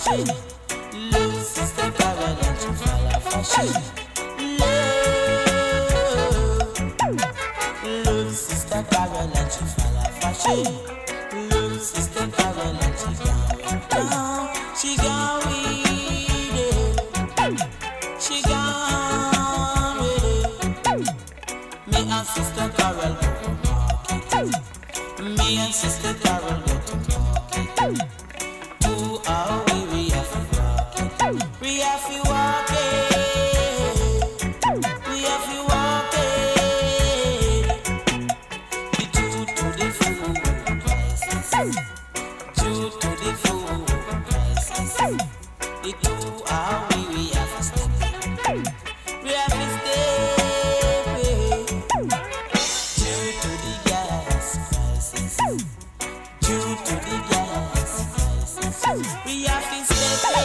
fashion. Love Sister Carol and she follow fashion. Love Sister Carol and she follow fashion. Love Sister Carol and she going down. She gone with it. She gone with it. Me and Sister Carol go to market. Me and Sister Carol go to market. 2 hours we have to walk it. We have to walk it. We have to walk it. The due to the food prices. Due to the food prices. The 2 hours we have to step it. We have to step it. Due to the gas prices. Due to the gas prices. We have to step it.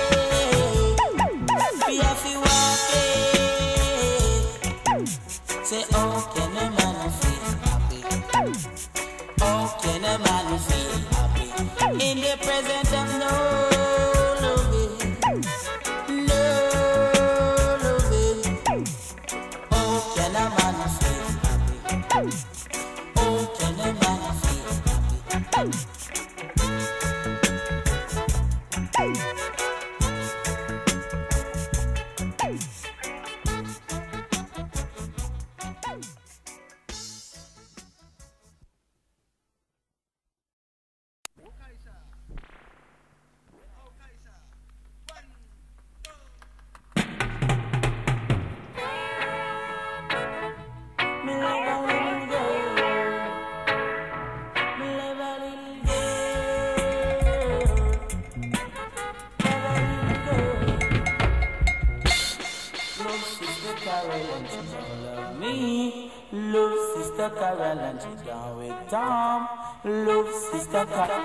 We have to walk it. Say, oh, can a man feel happy? Oh, can a man feel happy? In the presence of no loving, no loving. Oh, can a man feel happy? Oh, can a man feel happy? Me love a little girl. Me love a little girl. Love a little girl. Love Sister Carol and she don't love me. Love Sister Carol and she down with Tom. Love Sister Carol.